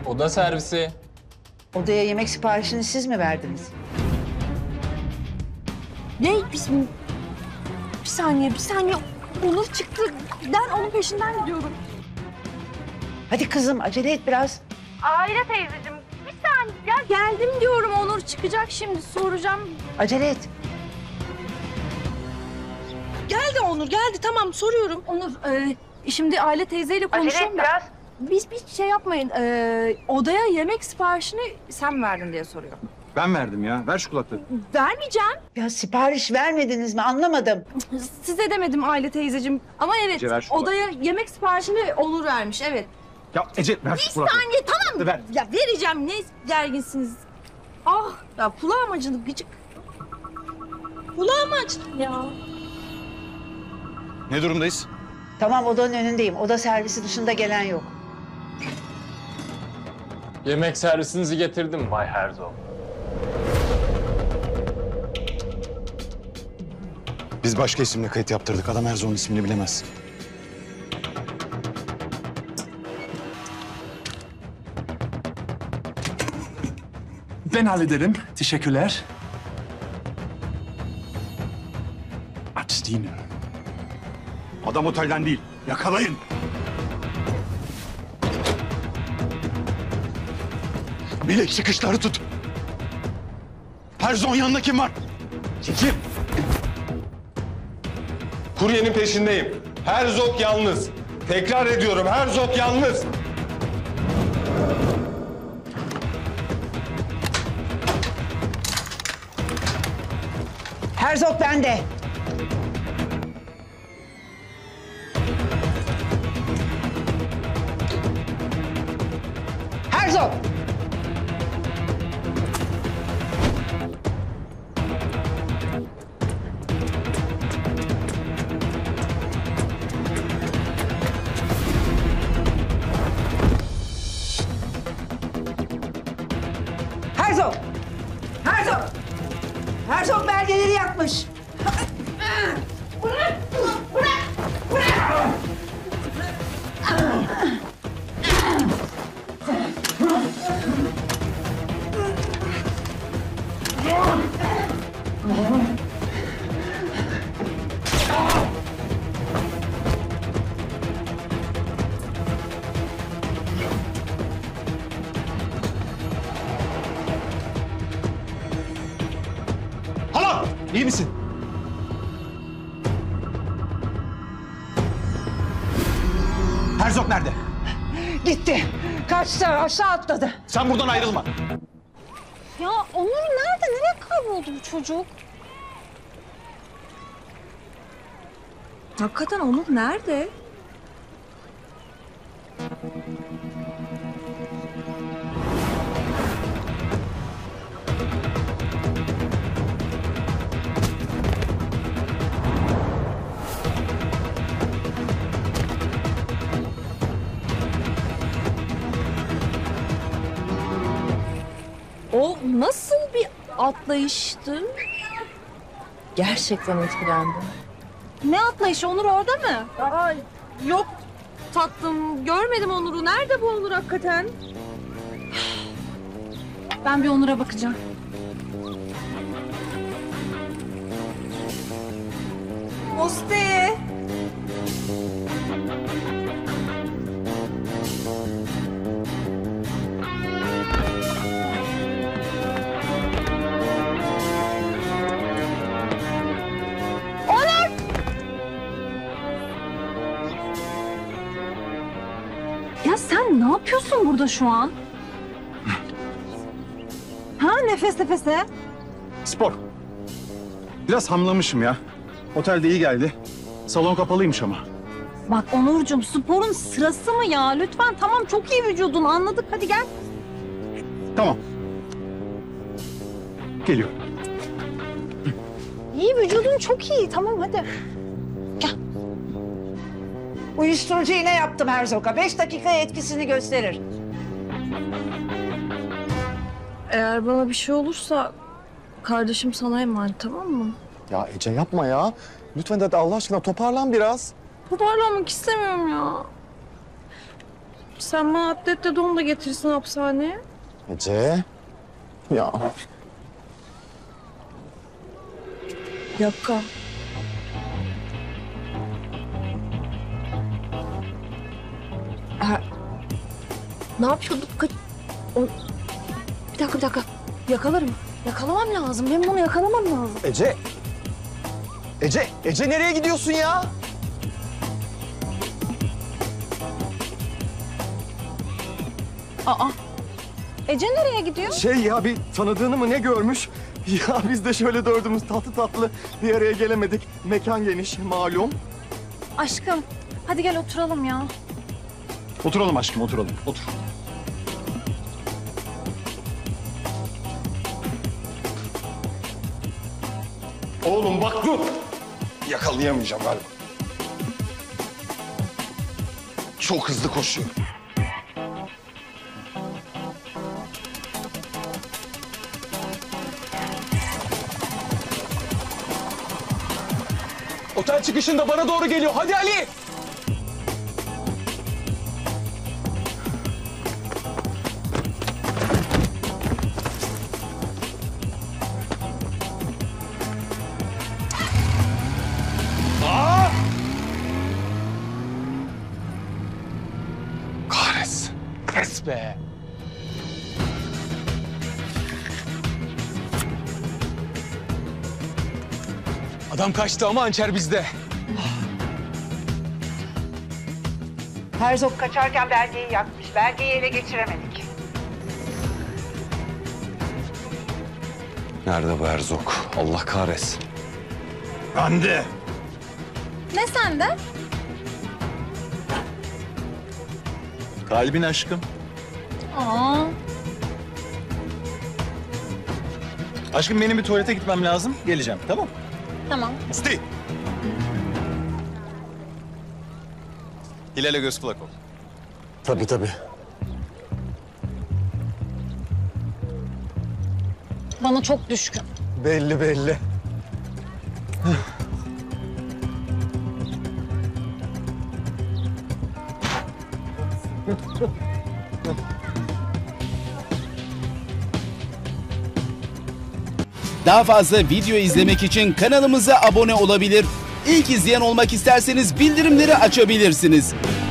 Oda servisi. Odaya yemek siparişini siz mi verdiniz? Ne? Bir saniye. Onur çıktı. Ben onun peşinden gidiyorum. Hadi kızım acele et biraz. Aile teyzeciğim, bir saniye. Ya geldim diyorum, Onur çıkacak şimdi, soracağım. Acele et. Geldi Onur, geldi. Tamam, soruyorum. Onur, şimdi Aile teyzeyle konuşuyorum da... biraz. Biz bir şey yapmayın. Odaya yemek siparişini sen verdin diye soruyor. Ben verdim ya. Ver şu kulaklığı. Vermeyeceğim. Ya sipariş vermediniz mi anlamadım. Size demedim Aile teyzeciğim. Ama evet, Ece, ver şu odaya yemek siparişini Onur vermiş, evet. Ya Ece ver şu Bir kulaklığı. saniye, tamam. Ver. Ya vereceğim, ne gerginsiniz. Ah, ya kulağım acıdı, gıcık. Kulağım acıdı ya. Ne durumdayız? Tamam odanın önündeyim. Oda servisi dışında gelen yok. Yemek servisinizi getirdim Bay Herzog. Biz başka isimle kayıt yaptırdık. Adam Erzon'un ismini bilemez. Ben hallederim. Teşekkürler. Aç değilim. Adam otelden değil. Yakalayın. Bilek çıkışları tut. Erzon yanında kim var? Çekil. Kuryenin peşindeyim. Herzog yalnız. Tekrar ediyorum, Herzog yalnız. Herzog bende. Herzog. Herzog. Herzog. Herzog belgeleri yakmış. Hala! İyi misin? Herzog nerede? Gitti. Kaçtı. Aşağı atladı. Sen buradan ayrılma. Ya Onur nerede? Nereye kayboldu bu çocuk? Hakikaten Onur nerede? O nasıl bir atlayıştı? Gerçekten etkilendim. Ne atlayışı? Onur orada mı? Aa, yok tatlım. Görmedim Onur'u. Nerede bu Onur hakikaten? Ben bir Onur'a bakacağım. Musti! Ya sen ne yapıyorsun burada şu an? Ha, nefes nefese. Spor. Biraz hamlamışım ya. Otelde iyi geldi. Salon kapalıymış ama. Bak Onurcuğum, sporun sırası mı ya? Lütfen, tamam, çok iyi vücudun, anladık, hadi gel. Tamam. Geliyor. İyi, vücudun çok iyi, tamam hadi. Uyuşturucu iğne yaptım Herzog'a. 5 dakikaya etkisini gösterir. Eğer bana bir şey olursa kardeşim sana emanet, tamam mı? Ya Ece yapma ya. Lütfen hadi Allah aşkına toparlan biraz. Toparlanmak istemiyorum ya. Sen bana atletle don da getirsin hapishaneye. Ece. Ya. Bir dakika. Ne yapıyorduk? Bir dakika. Yakalarım. Yakalamam lazım. Benim onu yakalamam lazım. Ece. Ece nereye gidiyorsun ya? Aa. Ece nereye gidiyor? Şey ya, bir tanıdığını mı ne görmüş? Ya biz de şöyle dördümüz tatlı tatlı bir araya gelemedik. Mekan geniş malum. Aşkım, hadi gel oturalım ya. Oturalım aşkım, oturalım. Otur. Oğlum bak dur. Yakalayamayacağım galiba. Çok hızlı koşuyor. Otel çıkışında bana doğru geliyor. Hadi Ali! Kahretsin. Pes be! Adam kaçtı ama hançer bizde. Herzog kaçarken belgeyi yakmış. Belgeyi ele geçiremedik. Nerede bu Herzog? Allah kahretsin. Bende. Ne sende? Kalbin aşkım. Aa. Aşkım benim bir tuvalete gitmem lazım. Geleceğim, tamam? Tamam. Stay. Hilal'e göz kulak ol. Tabii. Bana çok düşkün. Belli. Daha fazla video izlemek için kanalımıza abone olabilir. İlk izleyen olmak isterseniz bildirimleri açabilirsiniz.